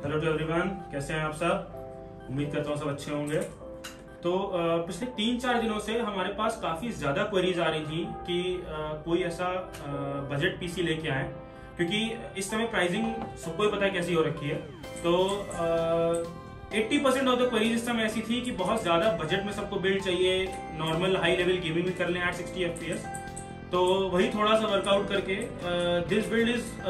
Hello to everyone, कैसे हैं आप सब। उम्मीद करता हूँ सब अच्छे होंगे। तो पिछले 3-4 दिनों से हमारे पास काफ़ी ज़्यादा क्वेरीज आ रही थी कि कोई ऐसा बजट पीसी लेके आए, क्योंकि इस समय प्राइसिंग सबको ही पता है कैसी हो रखी है। तो 80% ऑफ द क्वेरीज इस समय ऐसी थी कि बहुत ज़्यादा बजट में सबको बिल्ड चाहिए, नॉर्मल हाई लेवल गेमिंग भी कर लें एट 60 FPS। तो वही थोड़ा सा वर्कआउट करके दिस बिल्ड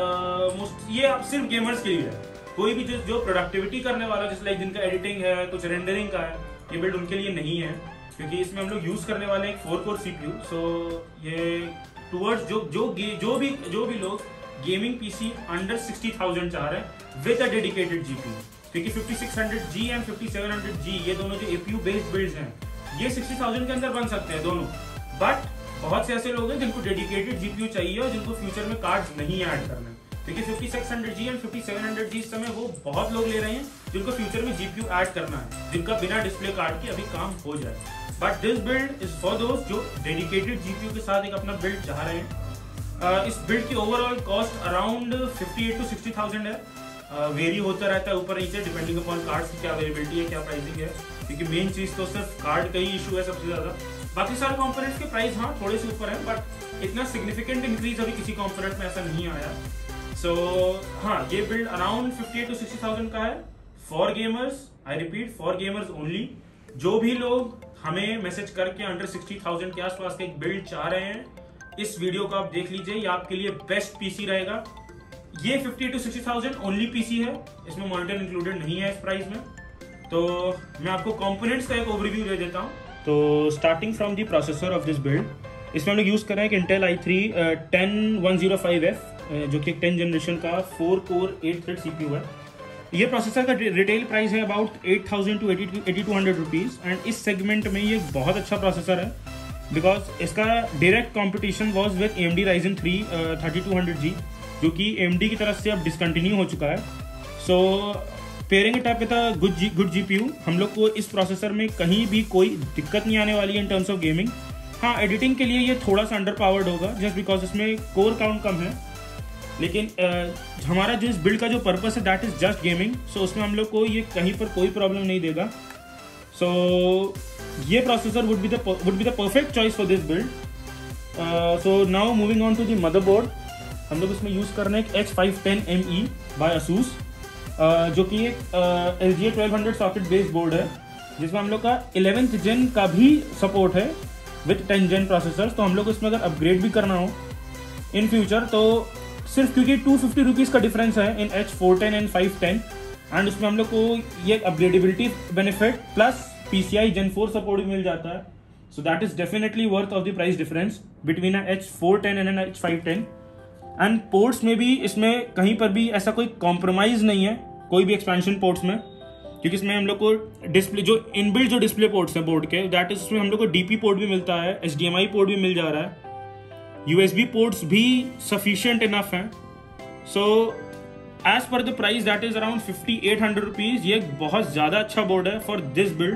इज ये अब सिर्फ गेमर्स के लिए है। कोई भी जो प्रोडक्टिविटी करने वाला, जैसे लाइक जिनका एडिटिंग है, कुछ रेंडरिंग का है, ये बिल्ड उनके लिए नहीं है, क्योंकि इसमें हम लोग यूज करने वाले हैं एक 4 कोर CPU। सो ये टूवर्ड्स जो भी लोग गेमिंग पीसी अंडर 60,000 चाह रहे हैं विद अ डेडिकेटेड GPU, क्योंकि 5600G एंड 5700G ये दोनों जो APU बेस्ड बिल्ड्स हैं ये 60,000 के अंदर बन सकते हैं दोनों। बट बहुत से ऐसे लोग हैं जिनको डेडिकेटेड GPU चाहिए और जिनको फ्यूचर में कार्ड्स नहीं ऐड करना है, क्योंकि 5600G एंड 5700G इस समय वो बहुत लोग ले रहे हैं जिनको फ्यूचर में GPU ऐड करना है, जिनका बिना डिस्प्ले कार्ड के अभी काम हो जाए। But this build is for दोस्त जो डेडिकेटेड GPU के साथ एक अपना बिल्ड चाह रहे हैं। इस बिल्ड की ओवरऑल कॉस्ट अराउंड 58 to 60,000 है। वेरी होता रहता है ऊपर नीचे डिपेंडिंग अपॉन कार्ड्स की क्या अवेलेबिलिटी है, क्या प्राइसिंग है, क्योंकि मेन चीज तो सिर्फ कार्ड का ही इशू है सबसे ज्यादा। बाकी सारे कंपोनेंट्स के प्राइस हाँ थोड़े से ऊपर है, बट इतना सिग्निफिकेंट इंक्रीज अभी किसी कंपोनेंट में ऐसा नहीं आया। सो हाँ, ये बिल्ड अराउंड 58 to 60,000 का है for gamers. I repeat, for gamers only. जो भी लोग हमें मैसेज करके अंडर 60,000 के आसपास का एक बिल्ड चाह रहे हैं, इस वीडियो को आप देख लीजिए, ये आपके लिए बेस्ट पीसी रहेगा। ये 50 to 60,000 ओनली पीसी है, इसमें मॉनिटर इंक्लूडेड नहीं है इस प्राइस में। तो मैं आपको कंपोनेंट्स का एक ओवरव्यू दे देता हूँ। तो starting from the processor of this build, इसमें हम लोग यूज कर रहे हैं एक Intel i3 10105F, जो कि 10 जनरेशन का 4 कोर 8 थ्रेड CPU है। ये प्रोसेसर का रिटेल प्राइस है अबाउट 8,000 to 8,200 रुपीज, एंड इस सेगमेंट में ये बहुत अच्छा प्रोसेसर है, बिकॉज इसका direct competition was with AMD Ryzen 3 3200G, जो कि AMD की तरफ से अब डिसकंटिन्यू हो चुका है। So pairing it up with a good GPU, हम लोग को इस प्रोसेसर में कहीं भी कोई दिक्कत नहीं आने वाली है इन टर्म्स ऑफ गेमिंग। हाँ, एडिटिंग के लिए ये थोड़ा सा अंडर पावर्ड होगा जस्ट बिकॉज इसमें कोर काउंट कम है, लेकिन हमारा जो इस बिल्ड का जो पर्पस है that is just gaming. So उसमें हम लोग को ये कहीं पर कोई प्रॉब्लम नहीं देगा। सो ये processor would be the perfect choice for this build. So now moving on to the motherboard, हम लोग इसमें यूज कर रहे हैं एक H510ME बाय ASUS, जो कि एक LGA 1200 सॉकेट बेस्ड बोर्ड है, जिसमें हम लोग का 11th जेन का भी सपोर्ट है विथ 10 जेन प्रोसेसर्स। तो हम लोग इसमें अगर अपग्रेड भी करना हो इन फ्यूचर, तो सिर्फ क्योंकि 250 रुपीज का डिफरेंस है इन H410 एंड 510, एंड उसमें हम लोग को ये upgradability benefit plus PCI Gen 4 support भी मिल जाता है। So that is definitely worth of the price difference between H410 and H510। And ports में भी इसमें कहीं पर भी ऐसा कोई कॉम्प्रोमाइज नहीं है कोई भी एक्सपेंशन पोर्ट्स में, क्योंकि इसमें हम लोग को डिस्प्ले जो इनबिल्ट जो डिस्प्ले पोर्ट्स हैं बोर्ड के, दैट इज उसमें हम लोग को DP पोर्ट भी मिलता है, HDMI पोर्ट भी मिल जा रहा है, USB पोर्ट्स भी सफिशिएंट इनफ हैं। So as per the price that is around 5,800 rupees. ये बहुत ज्यादा अच्छा बोर्ड है फॉर दिस बिल्ड।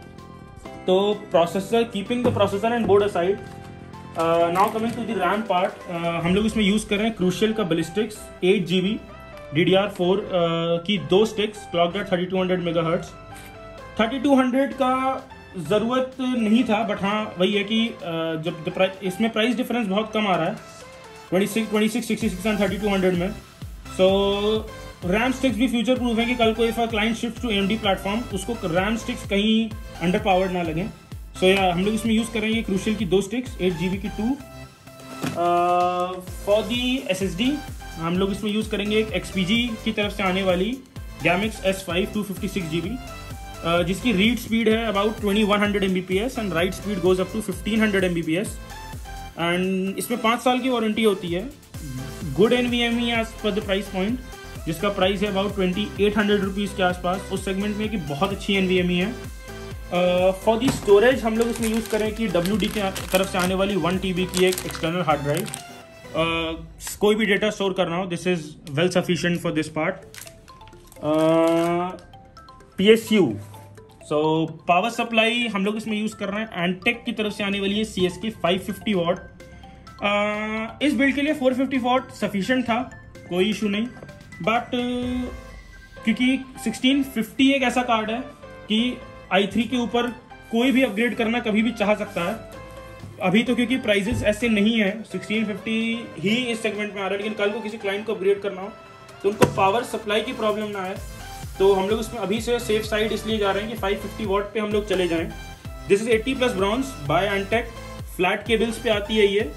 तो processor, keeping the processor and board aside, now coming to the RAM part, हम लोग इसमें यूज कर रहे हैं क्रूशियल का बैलिस्टिक्स 8GB DDR4 की 2 स्टिक्स क्लॉक्ड एट 3200 MHz। 3200 का जरूरत नहीं था, बट हाँ वही है कि जब इसमें प्राइस डिफरेंस बहुत कम आ रहा है 26, 66 एंड 3200 में। सो रैम स्टिक्स भी फ्यूचर प्रूफ है कि कल को if a client shift to AMD platform, उसको रैम स्टिक्स कहीं अंडर पावर्ड ना लगे। सो हम लोग इसमें यूज करेंगे क्रूशियल की 2 स्टिक्स 8GB की 2। फॉर दी SSD हम लोग इसमें यूज करेंगे एक XPG की तरफ से आने वाली Gamix S5 256GB, जिसकी रीड स्पीड है about 2100 Mbps and write speed goes up to 1500 Mbps, and इसमें 5 साल की वारंटी होती है। Good NVMe as per the price point, जिसका प्राइस है अबाउट 2,800 रुपीज के आसपास उस सेगमेंट में, कि बहुत अच्छी NVMe है। फॉर दी स्टोरेज हम लोग इसमें यूज करें कि WD की तरफ से आने वाली 1 TB की एक एक्सटर्नल हार्ड ड्राइव। कोई भी डेटा स्टोर करना हो, this is well sufficient for this part. PSU, so power supply हम लोग इसमें यूज कर रहे हैं एंटेक की तरफ से आने वाली है CSK 550 वॉट। इस बिल्ड के लिए 450 वॉट सफिशिएंट था, कोई इशू नहीं, बट क्योंकि 1650 एक ऐसा कार्ड है कि i3 के ऊपर कोई भी अपग्रेड करना कभी भी चाह सकता है। अभी तो क्योंकि प्राइजेस ऐसे नहीं है, 1650 ही इस सेगमेंट में आ रहा है, लेकिन कल को किसी क्लाइंट को अपग्रेड करना हो तो उनको पावर सप्लाई की प्रॉब्लम ना आए, तो हम लोग उसमें अभी से सेफ साइड इसलिए जा रहे हैं कि 550 वॉट पे हम लोग चले जाएं। This is 80+ bronze by Antec, flat cables पे आती है ये।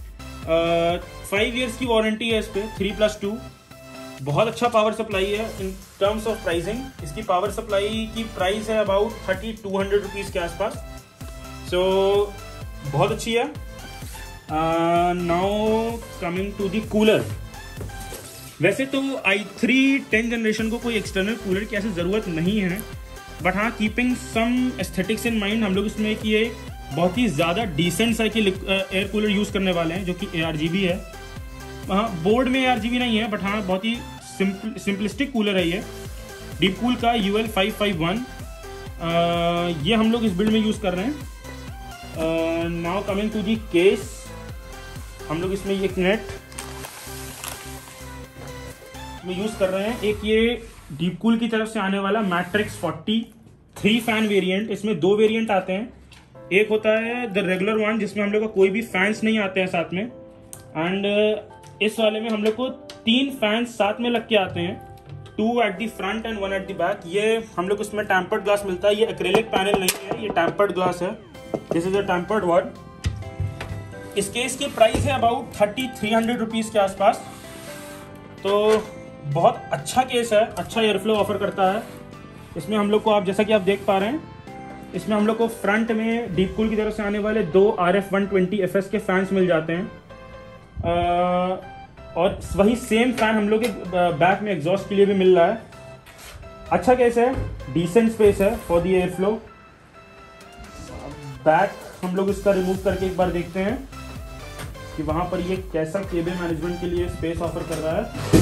5 इयर्स की वारंटी है इस पे, 3+2। बहुत अच्छा पावर सप्लाई है। इन टर्म्स ऑफ प्राइसिंग इसकी पावर सप्लाई की प्राइस है अबाउट 3200 रुपीज़ के आसपास, सो बहुत अच्छी है। Now coming to the cooler. वैसे तो i3 10th जनरेशन को कोई एक्सटर्नल कूलर की ऐसी ज़रूरत नहीं है, बट हाँ keeping some aesthetics in mind हम लोग इसमें कि ये बहुत ही ज़्यादा डिसेंट सा कि एयर कूलर यूज़ करने वाले हैं जो कि ARGB है। हाँ बोर्ड में ARGB नहीं है, बट हाँ बहुत ही सिंपलिस्टिक कूलर है ये। डीप कूल का UL 551 ये हम लोग इस बिल्ड में यूज़ कर रहे हैं। Now coming to the case, हम लोग इसमें एक नेट में यूज़ कर रहे हैं। एक ये डीप कूल की तरफ से आने वाला मैट्रिक्स 40 3 फैन वेरिएंट। इसमें 2 वेरिएंट आते हैं, एक होता है द रेगुलर वन जिसमें हम लोग का कोई भी फैंस नहीं आते हैं साथ में, एंड इस वाले में हम लोग को 3 फैंस साथ में लग के आते हैं, 2 at the front end 1 at the back. ये हम लोग उसमें टेम्पर्ड ग्लास मिलता है, ये एक्रेलिक पैनल नहीं है, ये टेम्पर्ड ग्लास है। This is a tempered one. इस केस की प्राइस है अबाउट 3300 रुपीज़ के आसपास, तो बहुत अच्छा केस है, अच्छा एयरफ्लो ऑफर करता है। इसमें हम लोग को, आप जैसा कि आप देख पा रहे हैं, इसमें हम लोग को फ्रंट में डीप कूल की तरफ से आने वाले 2 RF120FS के फैंस मिल जाते हैं, और वही सेम फैन हम लोग के बैक में एग्जॉस्ट के लिए भी मिल रहा है। अच्छा केस है, डिसेंट स्पेस है for the air flow. Back हम लोग इसका रिमूव करके एक बार देखते हैं कि वहां पर ये कैसा केबल मैनेजमेंट के लिए स्पेस ऑफर कर रहा है।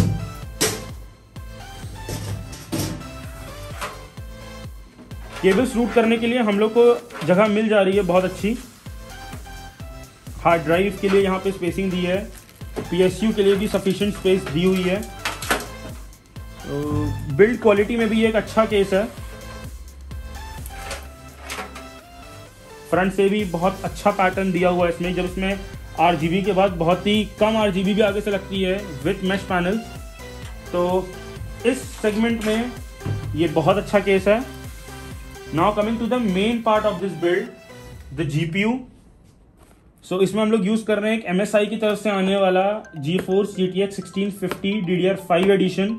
केबल्स रूट करने के लिए हम लोग को जगह मिल जा रही है बहुत अच्छी। हार्ड ड्राइव के लिए यहाँ पे स्पेसिंग दी है, PSU के लिए भी सफिशिएंट स्पेस दी हुई है। तो बिल्ड क्वालिटी में भी एक अच्छा केस है। फ्रंट से भी बहुत अच्छा पैटर्न दिया हुआ है इसमें, जब इसमें RGB के बाद बहुत ही कम RGB भी आगे से लगती है विथ मैश पैनल, तो इस सेगमेंट में ये बहुत अच्छा केस है। Now coming to the main part of this build, the GPU. So इसमें हम लोग यूज कर रहे हैं एक MSI की तरफ से आने वाला GeForce GTX 1650 DDR5 एडिशन।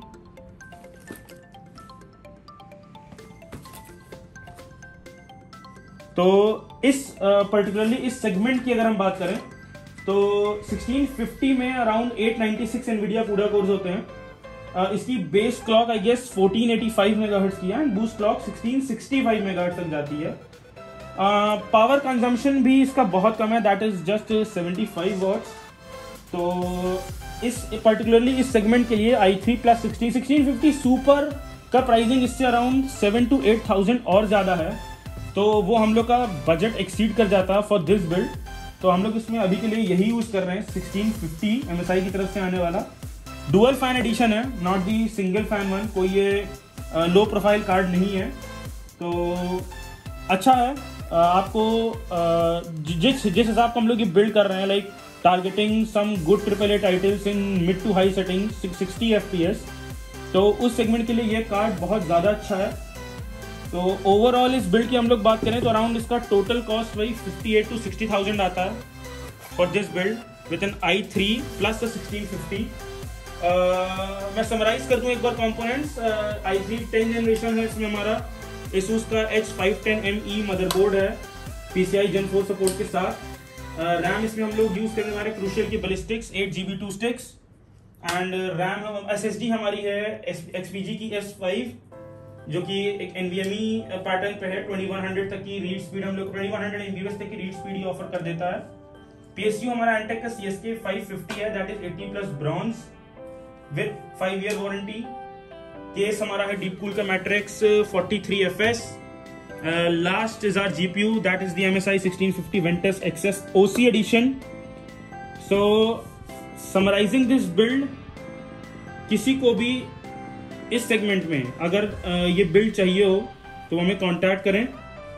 तो इस पर्टिकुलरली इस सेगमेंट की अगर हम बात करें तो 1650 में अराउंड 896 NVIDIA CUDA कोर्स होते हैं। इसकी base clock I guess 1485 megahertz की है, एंड बूस्ट क्लॉक 1665 मेगाहर्ट्ज तक जाती है। पावर कंजम्पशन भी इसका बहुत कम है, दैट इज जस्ट 75 वॉट्स। तो इस पर्टिकुलरली इस सेगमेंट के लिए i3 प्लस 1650 सुपर का प्राइसिंग इससे अराउंड 7,000 to 8,000 और ज़्यादा है, तो वो हम लोग का बजट एक्सीड कर जाता है फॉर दिस बिल्ड। तो हम लोग इसमें अभी के लिए यही यूज़ कर रहे हैं 1650 MSI की तरफ से आने वाला। डुअल फैन एडिशन है, not the single fan one, कोई ये लो प्रोफाइल कार्ड नहीं है, तो अच्छा है। आपको जिस हिसाब का हम लोग ये बिल्ड कर रहे हैं, like targeting some good AAA titles in mid to high setting 60 FPS, तो उस सेगमेंट के लिए ये कार्ड बहुत ज़्यादा अच्छा है। तो ओवरऑल इस बिल्ड की हम लोग बात करें तो अराउंड इसका टोटल कॉस्ट वही 58,000 to 60,000 आता है for this build with an i3 plus 1650। मैं समराइज कर दूं एक बार कंपोनेंट्स। i3 10 जनरेशन है, इसमें हमारा Asus का H510ME मदरबोर्ड है PCI Gen 4 सपोर्ट के साथ। रैम इसमें हम लोग यूज करने वाले क्रूशियल की Ballistix 8GB 2 sticks, and RAM SSD हमारी है XPG की S5 जो कि एक NVMe पैटर्न पे है। 2100 तक की रीड स्पीड हम लोग 2100 MB तक की रीड स्पीड ही ऑफर कर देता है। PSU हमारा एंटेक का CSK 550 है, that is 80+ bronze with 5 year warranty. Case हमारा है डीप कूल का Matrix 43FS। Last is our GPU, that is the MSI 1650 Ventus XS OC edition. So summarising this build, किसी को भी इस सेगमेंट में अगर ये बिल्ड चाहिए हो तो हमें कांटेक्ट करें।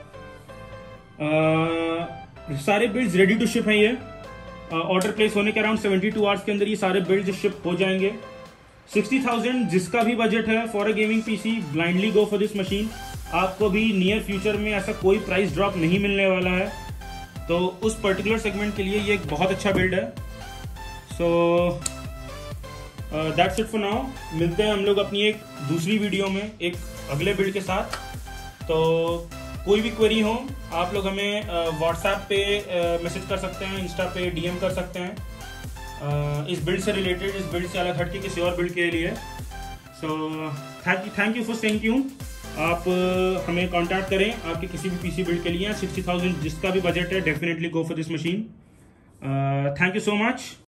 सारे बिल्ड्स रेडी टू शिप हैं। ये ऑर्डर प्लेस होने के अराउंड 72 आवर्स के अंदर ये सारे बिल्ड्स शिप हो जाएंगे। 60,000 जिसका भी बजट है for a gaming PC, blindly go for this machine. आपको भी नियर फ्यूचर में ऐसा कोई प्राइस ड्रॉप नहीं मिलने वाला है, तो उस पर्टिकुलर सेगमेंट के लिए ये एक बहुत अच्छा बिल्ड है। So that's it for now. मिलते हैं हम लोग अपनी एक दूसरी वीडियो में एक अगले बिल्ड के साथ। तो कोई भी क्वेरी हो आप लोग हमें व्हाट्सएप पे मैसेज कर सकते हैं, इंस्टा पे डीएम कर सकते हैं इस बिल्ड से रिलेटेड, इस बिल्ड से अलग हट के किसी और बिल्ड के लिए। So thank you for staying tuned. आप हमें कांटेक्ट करें आपके किसी भी पीसी बिल्ड के लिए। 60,000 जिसका भी बजट है, definitely go for this machine. Thank you so much.